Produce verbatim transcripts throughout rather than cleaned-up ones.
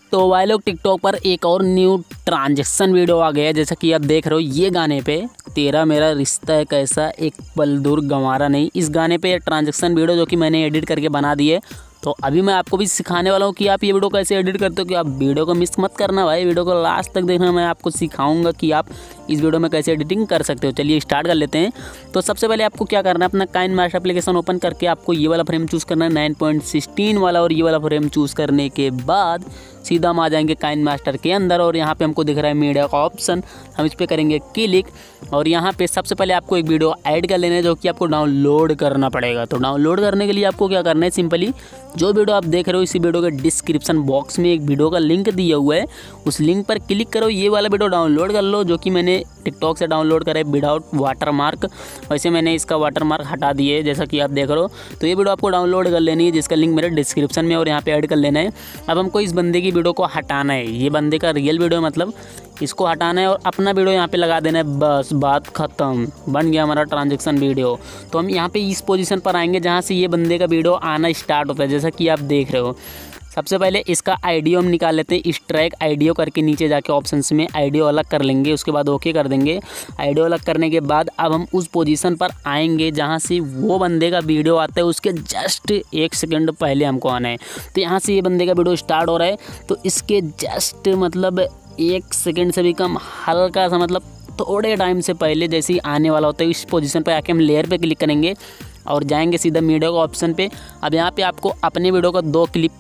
तो भाई लोग टिकटॉक पर एक और न्यू ट्रांजेक्शन वीडियो आ गया है। जैसा कि आप देख रहे हो ये गाने पे तेरा मेरा रिश्ता है कैसा एक पल दूर गंवारा नहीं, इस गाने पे ट्रांजेक्शन वीडियो जो कि मैंने एडिट करके बना दी है। तो अभी मैं आपको भी सिखाने वाला हूँ कि आप ये वीडियो कैसे एडिट करते हो। कि आप वीडियो को मिस मत करना भाई, वीडियो को लास्ट तक देखना, मैं आपको सिखाऊंगा कि आप इस वीडियो में कैसे एडिटिंग कर सकते हो। चलिए स्टार्ट कर लेते हैं। तो सबसे पहले आपको क्या करना है, अपना काइनमास्टर एप्लीकेशन ओपन करके आपको ये वाला फ्रेम चूज़ करना है नाइन पॉइंट सिक्सटीन वाला, और ये वाला फ्रेम चूज़ करने के बाद सीधा हम आ जाएंगे काइनमास्टर के अंदर और यहाँ पे हमको दिख रहा है मीडिया का ऑप्शन, हम इस पर करेंगे क्लिक और यहाँ पे सबसे पहले आपको एक वीडियो ऐड कर लेना है जो कि आपको डाउनलोड करना पड़ेगा। तो डाउनलोड करने के लिए आपको क्या करना है, सिंपली जो वीडियो आप देख रहे हो इसी वीडियो के डिस्क्रिप्शन बॉक्स में एक वीडियो का लिंक दिया हुआ है, उस लिंक पर क्लिक करो, ये वाला वीडियो डाउनलोड कर लो जो कि मैंने टिकटॉक से डाउनलोड करा है विदाउट वाटर मार्क। वैसे मैंने इसका वाटर मार्क हटा दिए जैसा कि आप देख रहे हो। तो ये वीडियो आपको डाउनलोड कर लेनी है जिसका लिंक मेरे डिस्क्रिप्शन में और यहाँ पे ऐड कर लेना है। अब हमको इस बंदे की वीडियो को हटाना है, ये बंदे का रियल वीडियो मतलब इसको हटाना है और अपना वीडियो यहाँ पे लगा देना है। बस बात ख़त्म, बन गया हमारा ट्रांजेक्शन वीडियो। तो हम यहाँ पे इस पोजीशन पर आएंगे जहाँ से ये बंदे का वीडियो आना स्टार्ट होता है जैसा कि आप देख रहे हो। सबसे पहले इसका आईडियो हम निकाल लेते हैं, स्ट्राइक आईडियो करके नीचे जाके ऑप्शंस में आईडियो अलग कर लेंगे, उसके बाद ओके कर देंगे। आईडियो अलग करने के बाद अब हम उस पोजीशन पर आएंगे जहाँ से वो बंदे का वीडियो आता है, उसके जस्ट एक सेकंड पहले हमको आना है। तो यहाँ से ये बंदे का वीडियो स्टार्ट हो रहा है, तो इसके जस्ट मतलब एक सेकंड से भी कम, हल्का सा मतलब थोड़े टाइम से पहले जैसे ही आने वाला होता है इस पोजीशन पे आके हम लेयर पे क्लिक करेंगे और जाएंगे सीधा मीडिया का ऑप्शन पे। अब यहाँ पे आपको अपने वीडियो का दो क्लिप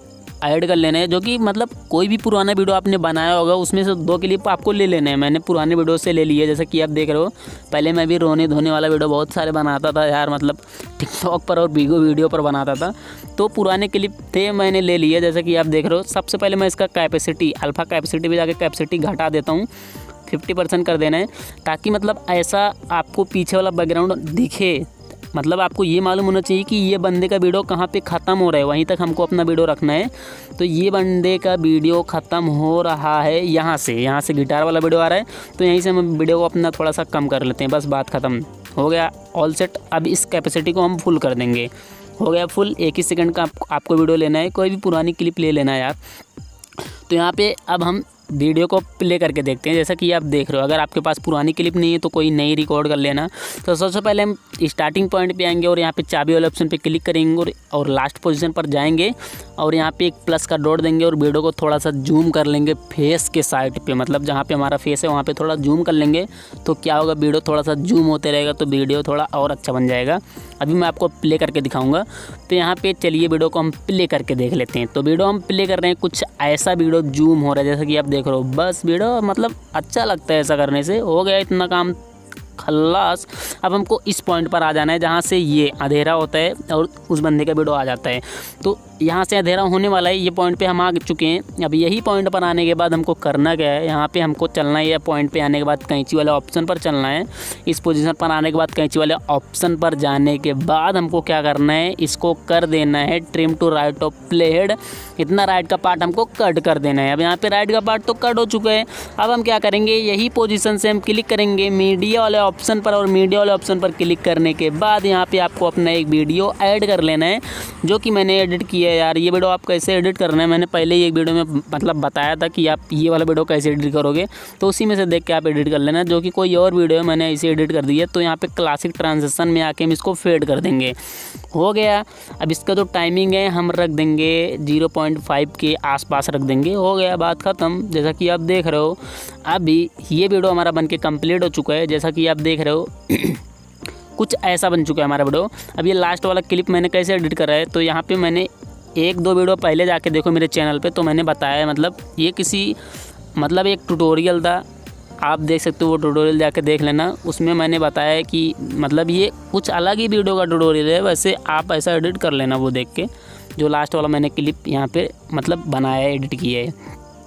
ऐड कर लेना है, जो कि मतलब कोई भी पुराना वीडियो आपने बनाया होगा उसमें से दो क्लिप आपको ले लेने हैं। मैंने पुराने वीडियो से ले लिए जैसा कि आप देख रहे हो। पहले मैं भी रोने धोने वाला वीडियो बहुत सारे बनाता था यार, मतलब टिकटॉक पर और बीगो वीडियो पर बनाता था, तो पुराने क्लिप थे मैंने ले लिए जैसा कि आप देख रहे हो। सबसे पहले मैं इसका कैपेसिटी अल्फ़ा कैपेसिटी पे जाके कैपेसिटी घटा देता हूँ, फिफ्टी परसेंट कर देना है ताकि मतलब ऐसा आपको पीछे वाला बैकग्राउंड दिखे। मतलब आपको ये मालूम होना चाहिए कि ये बंदे का वीडियो कहाँ पे ख़त्म हो रहा है, वहीं तक हमको अपना वीडियो रखना है। तो ये बंदे का वीडियो ख़त्म हो रहा है यहाँ से, यहाँ से गिटार वाला वीडियो आ रहा है, तो यहीं से हम वीडियो को अपना थोड़ा सा कम कर लेते हैं। बस बात ख़त्म हो गया, ऑल सेट। अब इस कैपेसिटी को हम फुल कर देंगे, हो गया फुल। एक ही सेकंड का आप, आपको वीडियो लेना है, कोई भी पुरानी क्लिप ले लेना है यार। तो यहाँ पे अब हम वीडियो को प्ले करके देखते हैं जैसा कि आप देख रहे हो। अगर आपके पास पुरानी क्लिप नहीं है तो कोई नई रिकॉर्ड कर लेना। तो सबसे पहले हम स्टार्टिंग पॉइंट पे आएंगे और यहाँ पे चाबी वाले ऑप्शन पे क्लिक करेंगे और, और लास्ट पोजीशन पर जाएंगे और यहाँ पे एक प्लस का डॉट देंगे और वीडियो को थोड़ा सा जूम कर लेंगे फेस के साइड पे, मतलब जहाँ पे हमारा फेस है वहाँ पे थोड़ा जूम कर लेंगे। तो क्या होगा, वीडियो थोड़ा सा जूम होते रहेगा तो वीडियो थोड़ा और अच्छा बन जाएगा। अभी मैं आपको प्ले करके दिखाऊंगा। तो यहाँ पे चलिए वीडियो को हम प्ले करके देख लेते हैं। तो वीडियो हम प्ले कर रहे हैं, कुछ ऐसा वीडियो जूम हो रहा है जैसा कि आप देख रहे हो। बस वीडियो मतलब अच्छा लगता है ऐसा करने से, हो गया इतना काम खल्लास। अब हमको इस पॉइंट पर आ जाना है जहाँ से ये अंधेरा होता है और उस बंदे का वीडियो आ जाता है। तो यहाँ से अंधेरा होने वाला है, ये पॉइंट पे हम आ चुके हैं। अब यही पॉइंट पर आने के बाद हमको करना क्या है, यहाँ पे हमको चलना है, या पॉइंट पे आने के बाद कैंची वाले ऑप्शन पर चलना है। इस पोजीशन पर आने के बाद कैंची वाले ऑप्शन पर जाने के बाद हमको क्या करना है, इसको कर देना है trim to right of playhead. इतना राइट का पार्ट हमको कट कर देना है। अब यहाँ पे राइट का पार्ट तो कट हो चुका है। अब हम क्या करेंगे, यही पोजीशन से हम क्लिक करेंगे मीडिया वाले ऑप्शन पर और मीडिया वाले ऑप्शन पर क्लिक करने के बाद यहाँ पे आपको अपना एक वीडियो ऐड कर लेना है जो कि मैंने एडिट किया है यार। ये वीडियो आप कैसे एडिट करना है मैंने पहले ही एक वीडियो में मतलब बताया था कि आप ये वाला वीडियो कैसे एडिट करोगे, तो उसी में से देख के आप एडिट कर लेना, जो कि कोई और वीडियो है मैंने इसे एडिट कर दिया। तो यहाँ पे क्लासिक ट्रांजिशन में आके हम इसको फेड कर देंगे, हो गया। अब इसका जो टाइमिंग है हम रख देंगे ज़ीरो पॉइंट फाइव के आसपास रख देंगे, हो गया बात ख़त्म। जैसा कि आप देख रहे हो अभी ये वीडियो हमारा बन के कम्प्लीट हो चुका है जैसा कि आप देख रहे हो। कुछ ऐसा बन चुका है हमारा वीडियो। अब ये लास्ट वाला क्लिप मैंने कैसे एडिट करा है, तो यहाँ पे मैंने एक दो वीडियो पहले जाके देखो मेरे चैनल पे, तो मैंने बताया है, मतलब ये किसी मतलब एक ट्यूटोरियल था, आप देख सकते हो वो ट्यूटोरियल जाके देख लेना। उसमें मैंने बताया है कि मतलब ये कुछ अलग ही वीडियो का ट्यूटोरियल है, वैसे आप ऐसा एडिट कर लेना वो देख के, जो लास्ट वाला मैंने क्लिप यहाँ पे मतलब बनाया है, एडिट किया है।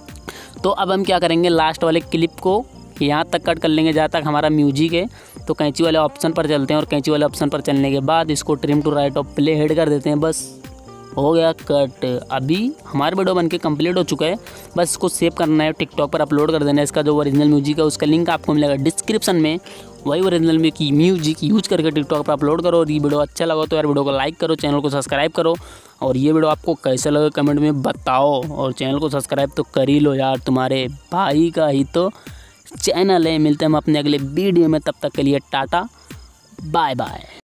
तो अब हम क्या करेंगे, लास्ट वाले क्लिप को यहाँ तक कट कर लेंगे जहाँ तक हमारा म्यूजिक है। तो कैंची वाले ऑप्शन पर चलते हैं और कैंची वाले ऑप्शन पर चलने के बाद इसको trim to right of playhead कर देते हैं, बस हो गया कट। अभी हमारा वीडियो बनके कंप्लीट हो चुका है, बस इसको सेव करना है, टिकटॉक पर अपलोड कर देना है। इसका जो ओरिजिनल म्यूजिक है उसका लिंक आपको मिलेगा डिस्क्रिप्शन में, वही ओरिजिनल में की म्यूजिक यूज करके टिकटॉक पर अपलोड करो। और ये वीडियो अच्छा लगा तो यार वीडियो को लाइक करो, चैनल को सब्सक्राइब करो और ये वीडियो आपको कैसा लगा कमेंट में बताओ, और चैनल को सब्सक्राइब तो कर ही लो यार, तुम्हारे भाई का ही तो चैनल है। मिलते हैं हम अपने अगले वीडियो में, तब तक के लिए टाटा बाय बाय।